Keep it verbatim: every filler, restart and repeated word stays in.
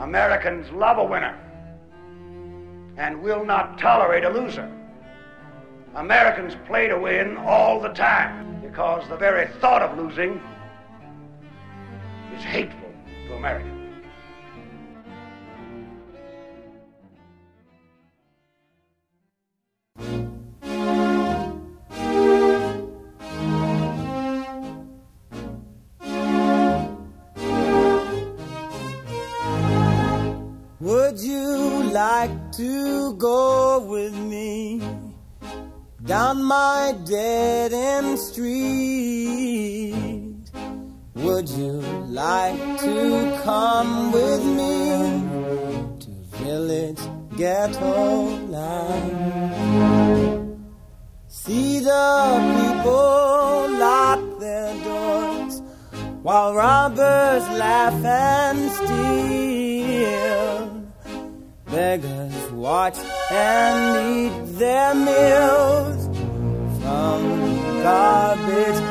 Americans love a winner and will not tolerate a loser. Americans play to win all the time because the very thought of losing is hateful to Americans. Would you like to go with me down my dead-end street? Would you like to come with me to village ghetto life? See the people lock their doors while robbers laugh and steal. Beggars watch and eat their meals from garbage